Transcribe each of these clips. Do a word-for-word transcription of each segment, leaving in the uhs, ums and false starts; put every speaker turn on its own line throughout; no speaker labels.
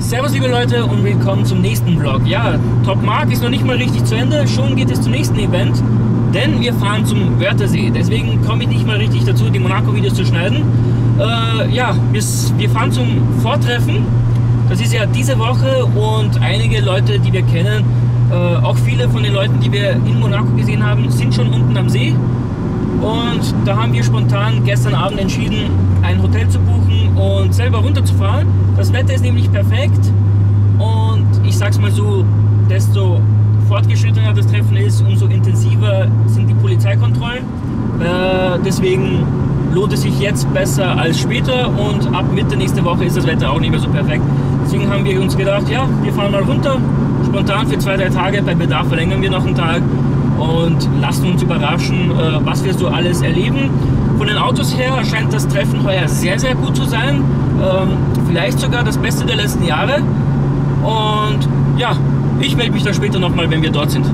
Servus liebe Leute und willkommen zum nächsten Vlog. Ja, Top Mark ist noch nicht mal richtig zu Ende, schon geht es zum nächsten Event, denn wir fahren zum Wörthersee. Deswegen komme ich nicht mal richtig dazu, die Monaco-Videos zu schneiden. Äh, ja, wir, wir fahren zum Vortreffen, das ist ja diese Woche, und einige Leute, die wir kennen, äh, auch viele von den Leuten, die wir in Monaco gesehen haben, sind schon unten am See. Und da haben wir spontan gestern Abend entschieden, ein Hotel zu buchen und selber runterzufahren. Das Wetter ist nämlich perfekt und ich sag's mal so, desto fortgeschrittener das Treffen ist, umso intensiver sind die Polizeikontrollen. Äh, deswegen lohnt es sich jetzt besser als später, und ab Mitte nächste Woche ist das Wetter auch nicht mehr so perfekt. Deswegen haben wir uns gedacht, ja, wir fahren mal runter, spontan für zwei, drei Tage, bei Bedarf verlängern wir noch einen Tag. Und lassen uns überraschen, was wir so alles erleben. Von den Autos her scheint das Treffen heuer sehr, sehr gut zu sein. Vielleicht sogar das Beste der letzten Jahre. Und ja, ich melde mich dann später nochmal, wenn wir dort sind.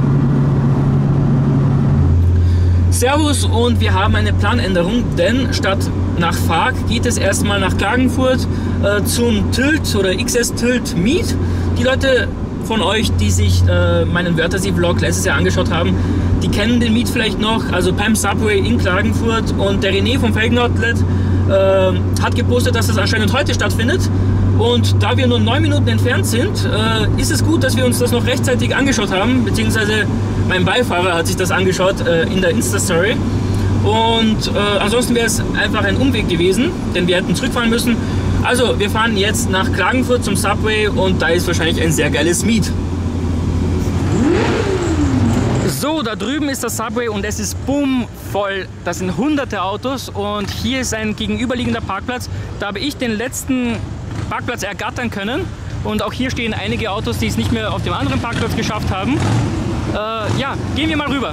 Servus, und wir haben eine Planänderung, denn statt nach Farg geht es erstmal nach Klagenfurt äh, zum Tilt oder X S Tilt Meet. Die Leute von euch, die sich äh, meinen Wörthersee-Vlog letztes Jahr angeschaut haben, die kennen den Meet vielleicht noch, also beim Subway in Klagenfurt. Und der René vom Felgen Outlet äh, hat gepostet, dass das anscheinend heute stattfindet. Und da wir nur neun Minuten entfernt sind, äh, ist es gut, dass wir uns das noch rechtzeitig angeschaut haben, beziehungsweise mein Beifahrer hat sich das angeschaut äh, in der Insta-Story. Und äh, ansonsten wäre es einfach ein Umweg gewesen, denn wir hätten zurückfahren müssen. Also, wir fahren jetzt nach Klagenfurt zum Subway und da ist wahrscheinlich ein sehr geiles Meet. So, da drüben ist das Subway und es ist boom voll. Das sind hunderte Autos und hier ist ein gegenüberliegender Parkplatz. Da habe ich den letzten Parkplatz ergattern können und auch hier stehen einige Autos, die es nicht mehr auf dem anderen Parkplatz geschafft haben. Äh, ja, gehen wir mal rüber.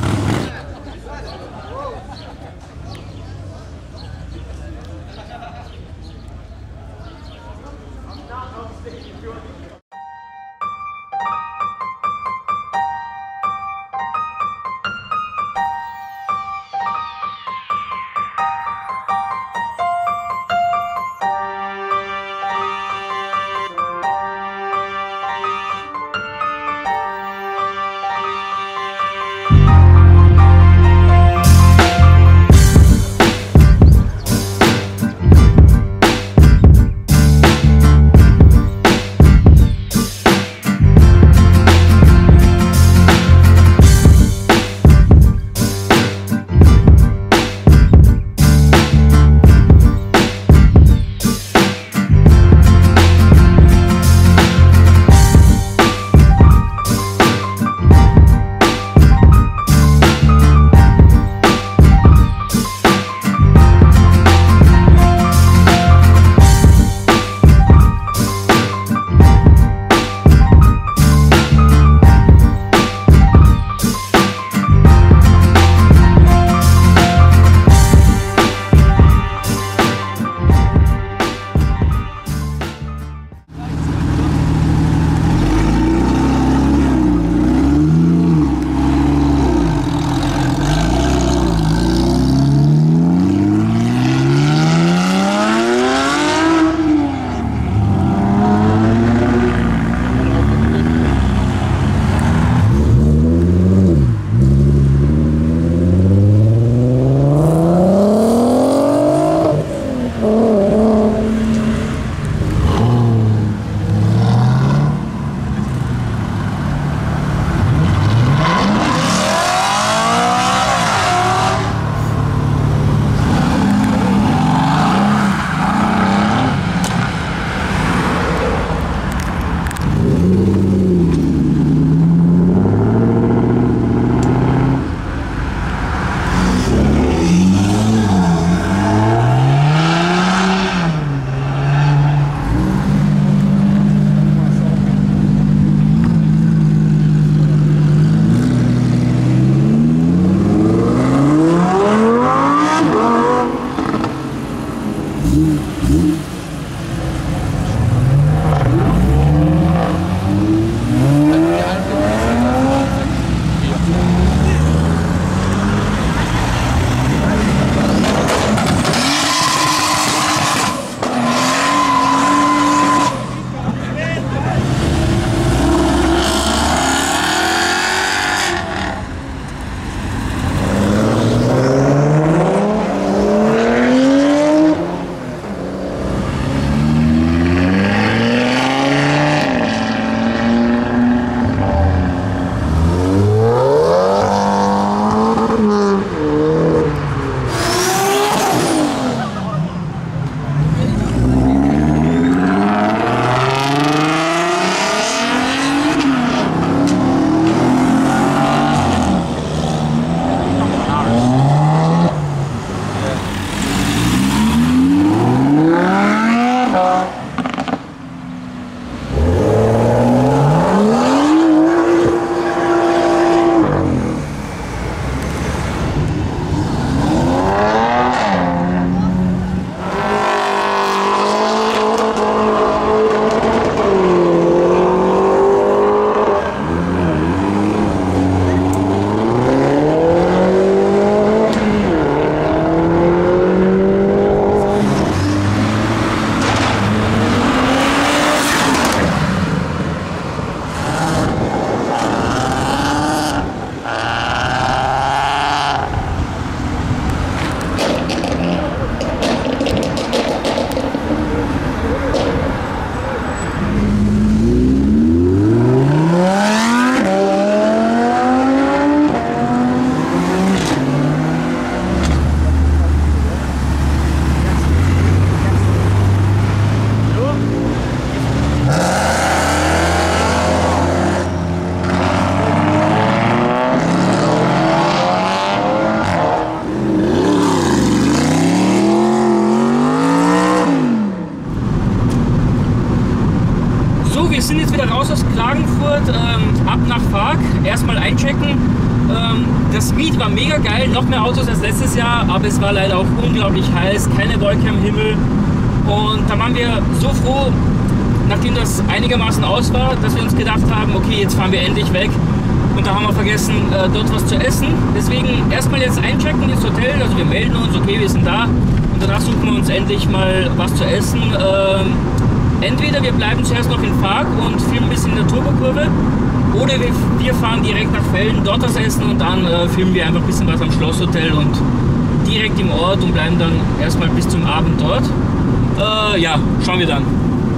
So, wir sind jetzt wieder raus aus Klagenfurt, ähm, ab nach Farg, erstmal einchecken. Ähm, das Meet war mega geil, noch mehr Autos als letztes Jahr, aber es war leider auch unglaublich heiß, keine Wolke am Himmel. Und da waren wir so froh, nachdem das einigermaßen aus war, dass wir uns gedacht haben, okay, jetzt fahren wir endlich weg. Und da haben wir vergessen, äh, dort was zu essen. Deswegen erstmal jetzt einchecken ins Hotel, also wir melden uns, okay, wir sind da. Und danach suchen wir uns endlich mal was zu essen. Ähm, entweder wir bleiben zuerst noch in Farg und filmen ein bisschen in der Turbokurve, oder wir, wir fahren direkt nach Velden, dort was essen und dann äh, filmen wir einfach ein bisschen was am Schlosshotel und direkt im Ort und bleiben dann erstmal bis zum Abend dort. Äh, ja, schauen wir dann.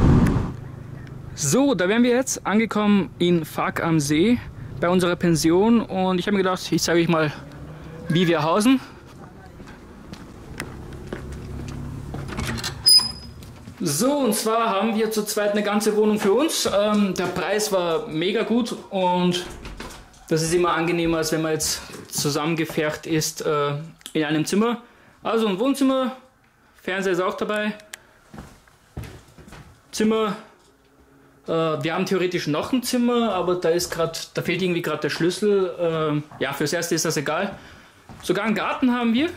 So, da wären wir jetzt angekommen in Farg am See bei unserer Pension und ich habe mir gedacht, ich zeige euch mal, wie wir hausen. So, und zwar haben wir zu zweit eine ganze Wohnung für uns. Ähm, der Preis war mega gut und das ist immer angenehmer, als wenn man jetzt zusammengepfercht ist äh, in einem Zimmer. Also ein Wohnzimmer, Fernseher ist auch dabei, Zimmer. Äh, wir haben theoretisch noch ein Zimmer, aber da ist gerade, da fehlt irgendwie gerade der Schlüssel. Äh, ja, fürs Erste ist das egal. Sogar einen Garten haben wir.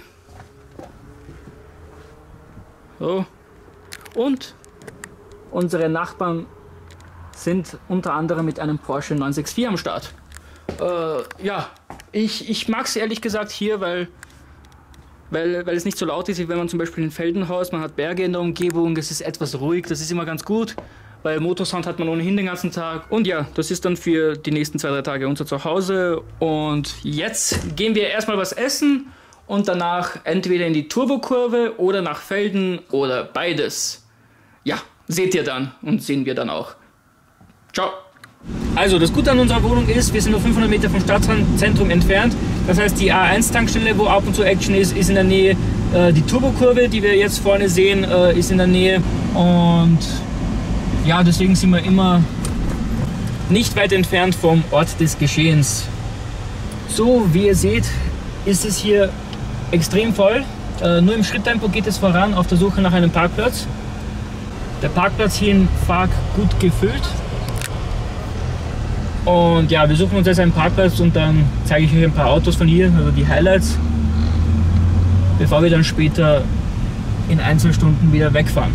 So. Und unsere Nachbarn sind unter anderem mit einem Porsche neun sechs vier am Start. Äh, ja, ich, ich mag es ehrlich gesagt hier, weil, weil, weil es nicht so laut ist, wie wenn man zum Beispiel in Velden haust. Man hat Berge in der Umgebung, es ist etwas ruhig, das ist immer ganz gut, weil Motorsound hat man ohnehin den ganzen Tag. Und ja, das ist dann für die nächsten zwei, drei Tage unser Zuhause. Und jetzt gehen wir erstmal was essen und danach entweder in die Turbokurve oder nach Velden oder beides. Ja, seht ihr dann und sehen wir dann auch. Ciao! Also, das Gute an unserer Wohnung ist, wir sind nur fünfhundert Meter vom Stadtzentrum entfernt. Das heißt, die A eins Tankstelle, wo ab und zu Action ist, ist in der Nähe. Äh, die Turbokurve, die wir jetzt vorne sehen, äh, ist in der Nähe. Und ja, deswegen sind wir immer nicht weit entfernt vom Ort des Geschehens. So, wie ihr seht, ist es hier extrem voll. Äh, nur im Schritttempo geht es voran auf der Suche nach einem Parkplatz. Der Parkplatz hier in Farg gut gefüllt. Und ja, wir suchen uns jetzt einen Parkplatz und dann zeige ich euch ein paar Autos von hier, also die Highlights, bevor wir dann später in Einzelstunden wieder wegfahren.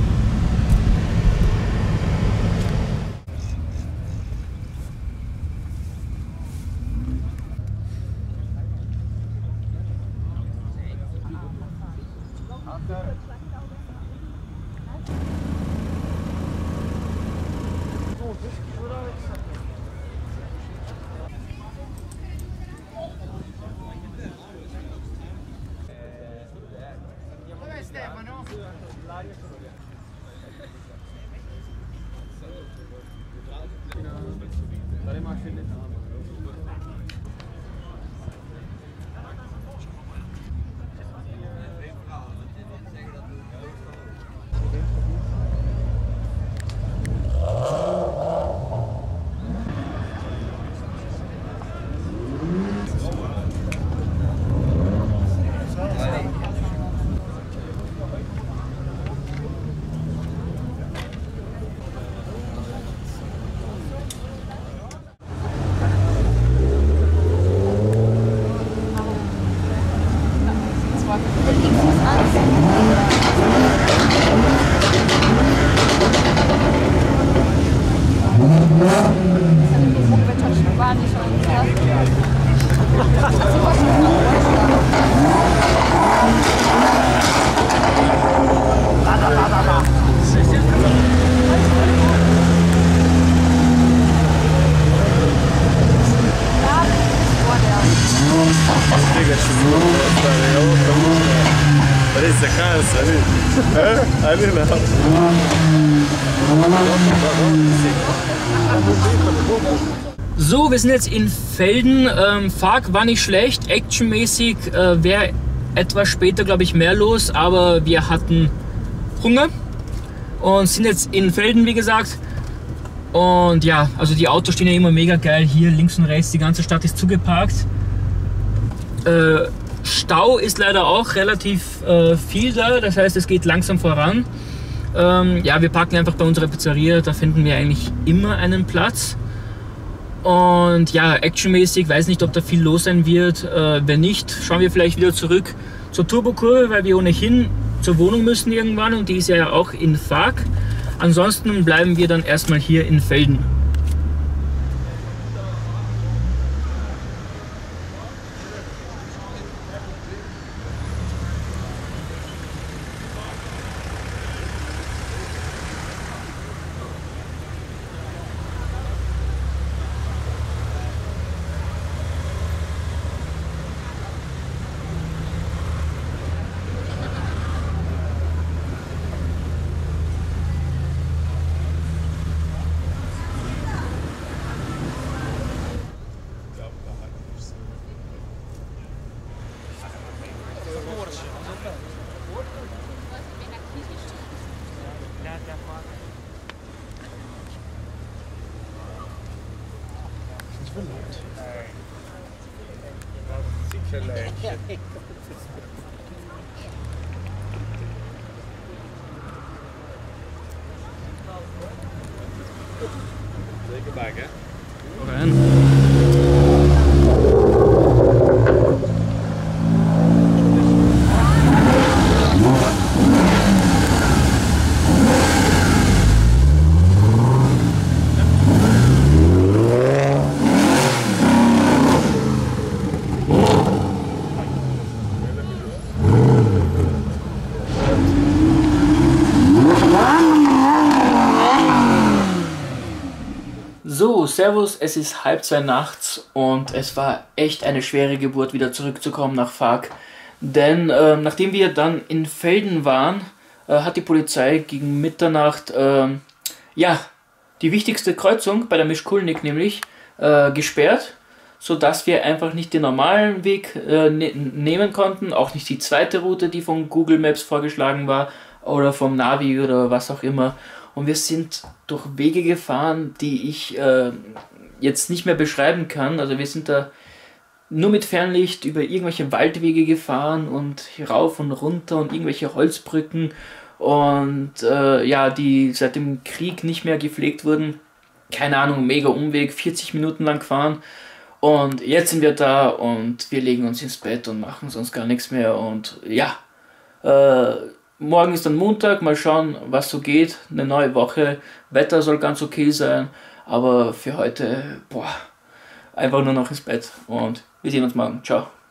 So, wir sind jetzt in Velden. Ähm, Farg war nicht schlecht, actionmäßig äh, wäre etwas später, glaube ich, mehr los, aber wir hatten Hunger und sind jetzt in Velden, wie gesagt. Und ja, also die Autos stehen ja immer mega geil hier links und rechts, die ganze Stadt ist zugeparkt. Äh, Stau ist leider auch relativ äh, viel da, das heißt, es geht langsam voran. Ähm, ja, wir parken einfach bei unserer Pizzeria, da finden wir eigentlich immer einen Platz. Und ja, actionmäßig, weiß nicht, ob da viel los sein wird. Äh, wenn nicht, schauen wir vielleicht wieder zurück zur Turbokurve, weil wir ohnehin zur Wohnung müssen irgendwann und die ist ja auch in Fag. Ansonsten bleiben wir dann erstmal hier in Velden. So, servus, es ist halb zwei nachts und es war echt eine schwere Geburt, wieder zurückzukommen nach Fag. Denn äh, nachdem wir dann in Velden waren, äh, hat die Polizei gegen Mitternacht äh, ja, die wichtigste Kreuzung bei der Mischkulnik nämlich äh, gesperrt, sodass wir einfach nicht den normalen Weg äh, ne nehmen konnten, auch nicht die zweite Route, die von Google Maps vorgeschlagen war oder vom Navi oder was auch immer. Und wir sind durch Wege gefahren, die ich äh, jetzt nicht mehr beschreiben kann. Also wir sind da nur mit Fernlicht über irgendwelche Waldwege gefahren und rauf und runter und irgendwelche Holzbrücken. Und äh, ja, die seit dem Krieg nicht mehr gepflegt wurden. Keine Ahnung, mega Umweg, vierzig Minuten lang gefahren. Und jetzt sind wir da und wir legen uns ins Bett und machen sonst gar nichts mehr. Und ja, äh, morgen ist dann Montag, mal schauen, was so geht. Eine neue Woche, Wetter soll ganz okay sein, aber für heute, boah, einfach nur noch ins Bett und wir sehen uns morgen. Ciao.